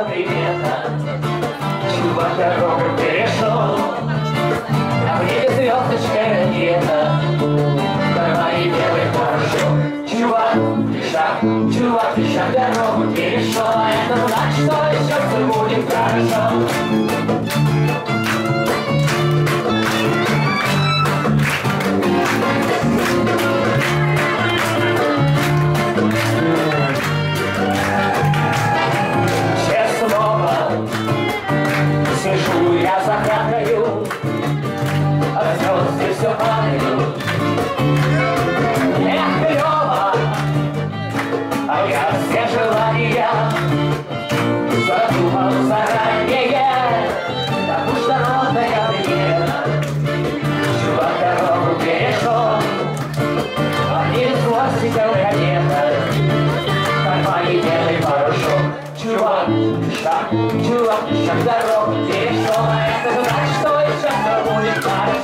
примета. Чувак дорогу перешел, а в небе звездочка ракета. В кармане белый парашют. Чувак, ты шаг дорогу перешел, а это значит, что еще все будет хорошо. Сижу я за краю, а звезды все падают. Эх, клево, а я все желания задумал заранее, потому что ровная примета. Чувак дорогу перешел, а не хвостиком ракета. В кармане белый парашют. Чувак, ты шаг дорогу перешел, а это значит, что еще все будет хорошо.